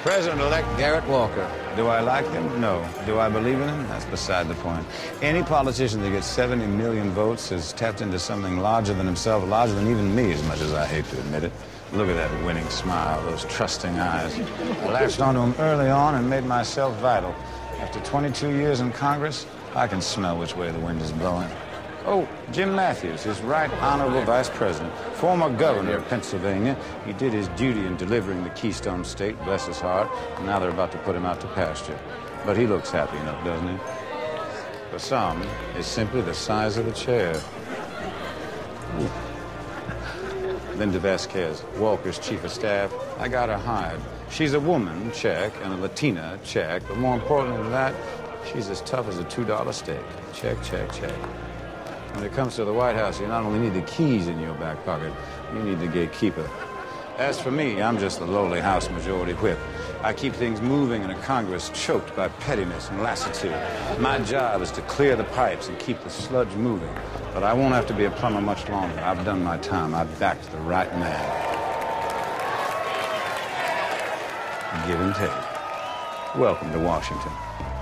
President-elect Garrett Walker. Do I like him? No. Do I believe in him? That's beside the point. Any politician that gets 70 million votes has tapped into something larger than himself, larger than even me, as much as I hate to admit it. Look at that winning smile, those trusting eyes. I latched onto him early on and made myself vital. After 22 years in Congress, I can smell which way the wind is blowing. Oh, Jim Matthews, his right honorable vice president, former governor of Pennsylvania. He did his duty in delivering the Keystone State, bless his heart, and now they're about to put him out to pasture. But he looks happy enough, doesn't he? For some, it's simply the size of the chair. Ooh. Linda Vasquez, Walker's chief of staff. I got her hired. She's a woman, check, and a Latina, check, but more importantly than that, she's as tough as a $2 steak. Check, check, check. When it comes to the White House, you not only need the keys in your back pocket, you need the gatekeeper. As for me, I'm just the lowly House Majority Whip. I keep things moving in a Congress choked by pettiness and lassitude. My job is to clear the pipes and keep the sludge moving. But I won't have to be a plumber much longer. I've done my time. I've backed the right man. Give and take. Welcome to Washington.